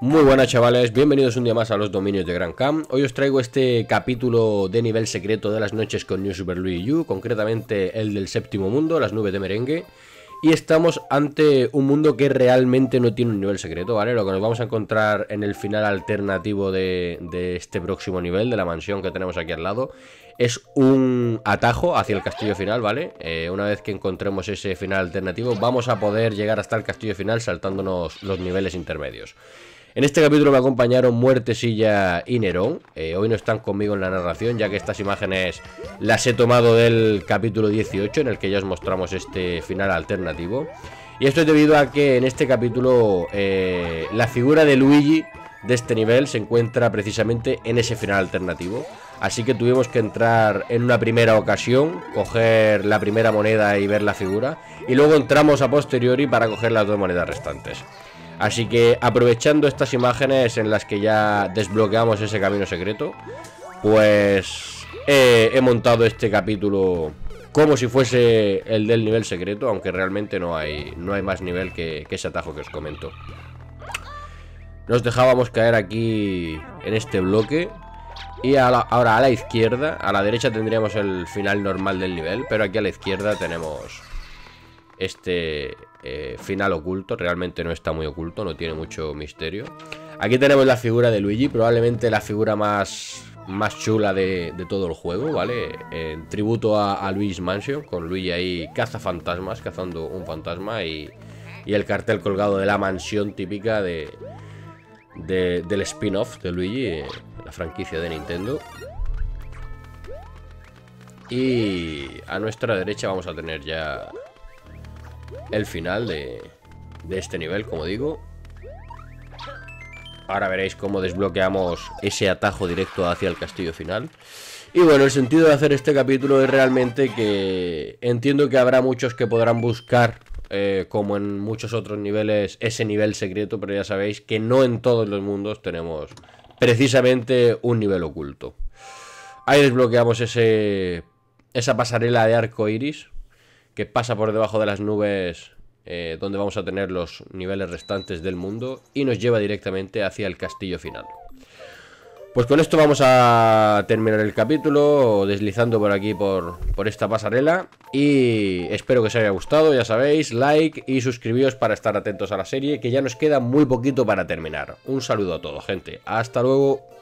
Muy buenas chavales, bienvenidos un día más a los dominios de Gran Cam. Hoy os traigo este capítulo de nivel secreto de las noches con New Super Luigi U, concretamente el del séptimo mundo, las nubes de merengue. Y estamos ante un mundo que realmente no tiene un nivel secreto, ¿vale? Lo que nos vamos a encontrar en el final alternativo de este próximo nivel, de la mansión que tenemos aquí al lado, es un atajo hacia el castillo final, ¿vale? Una vez que encontremos ese final alternativo, vamos a poder llegar hasta el castillo final saltándonos los niveles intermedios. En este capítulo me acompañaron Muertesilla y Nerón. Hoy no están conmigo en la narración, ya que estas imágenes las he tomado del capítulo 18, en el que ya os mostramos este final alternativo. Y esto es debido a que en este capítulo la figura de Luigi de este nivel se encuentra precisamente en ese final alternativo. Así que tuvimos que entrar en una primera ocasión, coger la primera moneda y ver la figura, y luego entramos a posteriori para coger las dos monedas restantes. Así que aprovechando estas imágenes en las que ya desbloqueamos ese camino secreto, pues he montado este capítulo como si fuese el del nivel secreto, aunque realmente no hay más nivel que ese atajo que os comento. Nos dejábamos caer aquí en este bloque. Y ahora a la izquierda, a la derecha tendríamos el final normal del nivel, pero aquí a la izquierda tenemos este final oculto. Realmente no está muy oculto, no tiene mucho misterio. Aquí tenemos la figura de Luigi, probablemente la figura más chula de todo el juego, ¿vale? En tributo a Luigi's Mansion, con Luigi ahí cazafantasmas, cazando un fantasma y el cartel colgado de la mansión típica del spin-off de Luigi, la franquicia de Nintendo. Y a nuestra derecha vamos a tener ya el final de este nivel, como digo. Ahora veréis cómo desbloqueamos ese atajo directo hacia el castillo final. Y bueno, el sentido de hacer este capítulo es realmente que entiendo que habrá muchos que podrán buscar, como en muchos otros niveles, ese nivel secreto, pero ya sabéis que no en todos los mundos tenemos precisamente un nivel oculto. Ahí desbloqueamos esa pasarela de arco iris que pasa por debajo de las nubes, donde vamos a tener los niveles restantes del mundo, y nos lleva directamente hacia el castillo final. Pues con esto vamos a terminar el capítulo, deslizando por aquí por esta pasarela. Y espero que os haya gustado, ya sabéis, like y suscribíos para estar atentos a la serie, que ya nos queda muy poquito para terminar. Un saludo a todos, gente, hasta luego.